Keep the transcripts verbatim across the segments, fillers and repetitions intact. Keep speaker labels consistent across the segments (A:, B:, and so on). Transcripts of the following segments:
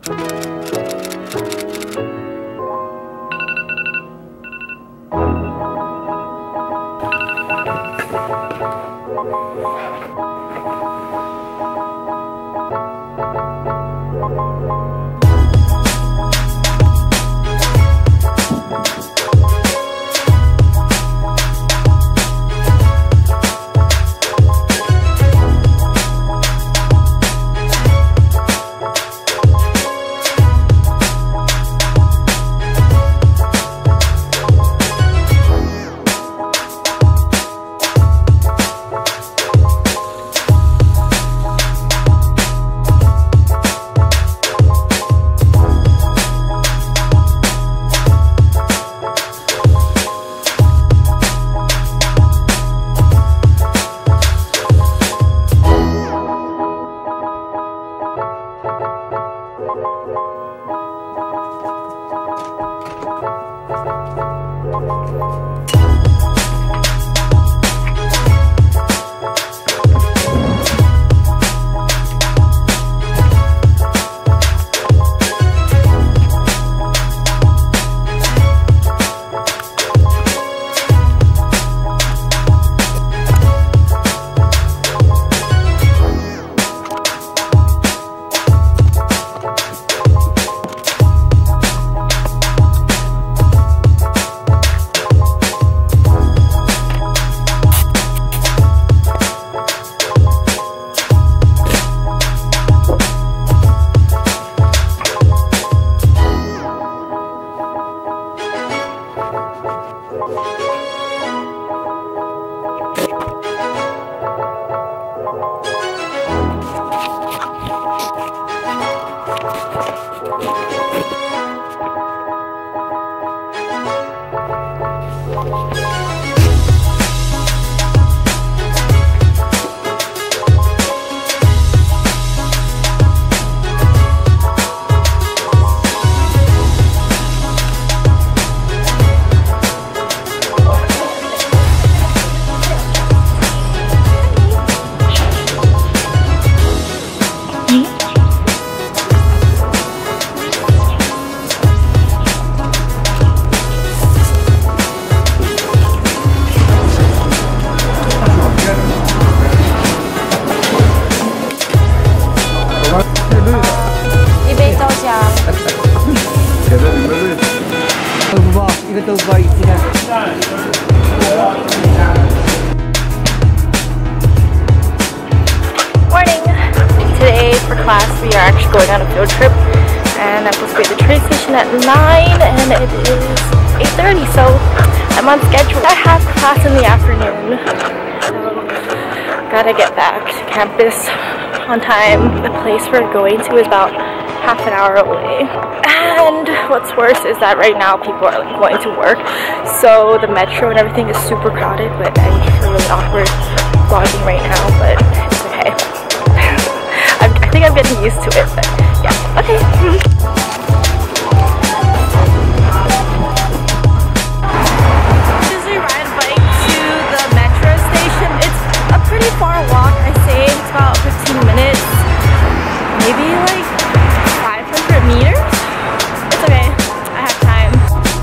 A: 豆包一斤。
B: Morning! Today for class we are actually going on a field trip and I'm supposed to be at the train station at nine and it is eight thirty, so I'm on schedule. I have class in the afternoon, so gotta get back to campus on time. The place we're going to is about half an hour away, and what's worse is that right now people are like going to work, so the metro and everything is super crowded. But I feel really awkward vlogging right now, but it's okay. I'm, I think I'm getting used to it, but yeah, okay. Usually ride a bike to the metro station. It's a pretty far walk, I say. It's about fifteen minutes, maybe like five hundred meters. It's okay, I have time.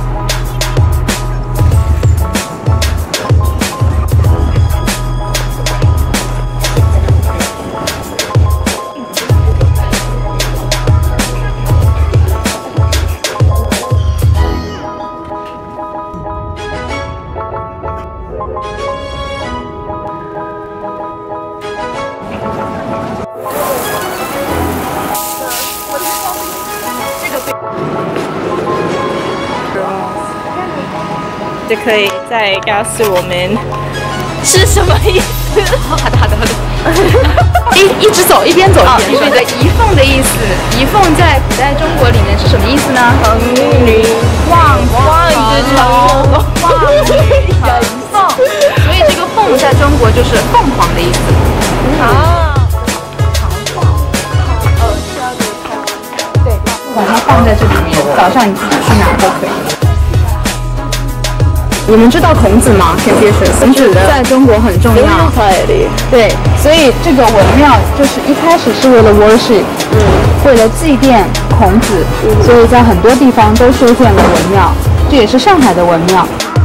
B: 就可以再告诉我们是什么意思。好的，好的，好的。一一直走，一边走一边说。你的“遗凤”的意思，“遗凤”在古代中国里面是什么意思呢？成女望望之城，望女成凤。所以这个“凤”在中国就是凤凰的意思。啊。哦，是要给它。对，把它放在这里面，早上你自己去拿都可以。
A: 你们知道孔子吗 ？Confucius， 孔子在中国很重要。对，所以这个文庙就是一开始是为了 worship， 嗯，为了祭奠孔子，嗯，所以在很多地方都修建了文庙，这也是上海的文庙。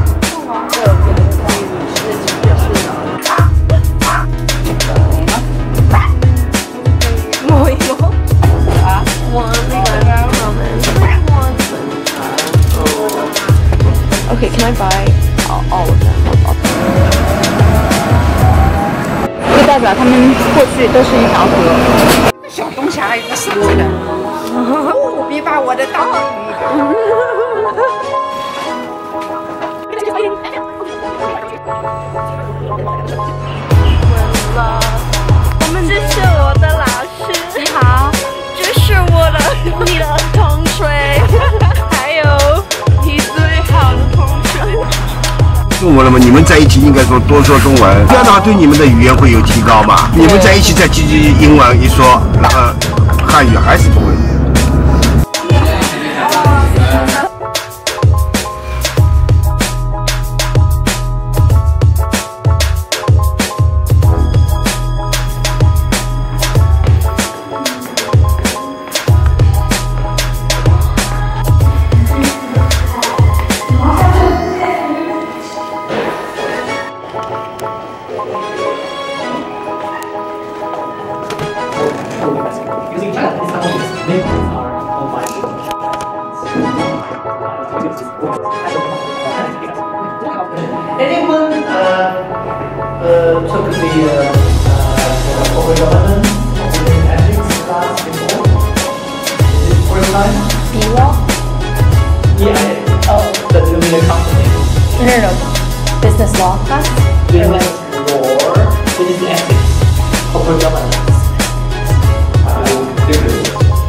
B: Okay, can I buy all, all of them?
A: 就代表他们过去都是一条河。
C: 小东侠有个绳子的，哦，别把我的当鱼。
B: 我们这是我的老师，你好，这是我的你的同学，还有你最好的同学。
D: 中文了吗？你们在一起应该说多说中文，这样的话对你们的语言会有提高嘛？你们在一起再继续英文一说，那个汉语还是不会。
E: Anyone uh, uh, took the uh, uh, corporate governance or corporate ethics class before? Is it first time?
F: B-law?
E: Yeah.
F: Oh.
E: The limited company.
F: No, no, no. Business law class?
E: Business law, business ethics, corporate governance. Uh, different.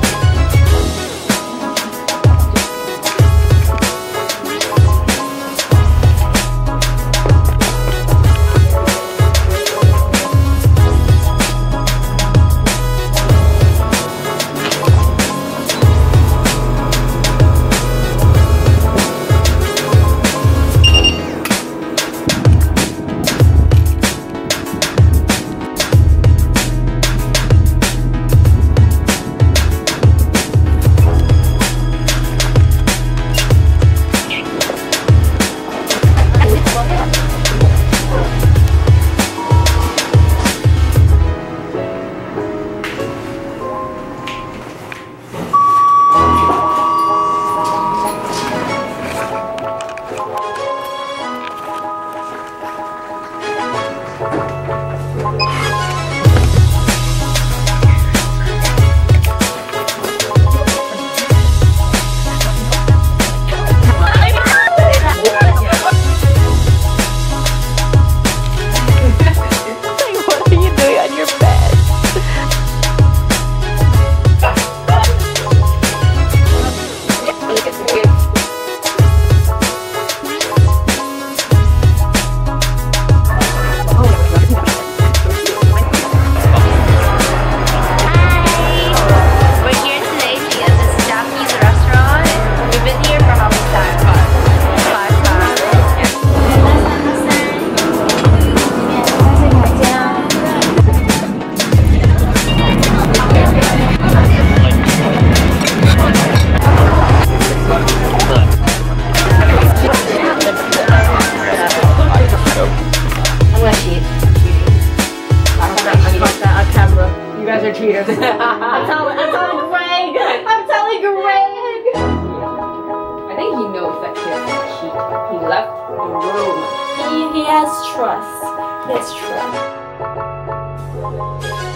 F: cheaters. I'm telling, I'm telling Greg. I'm telling Greg. I think he knows that he has to cheat. He left the room. He, he has trust. He has trust.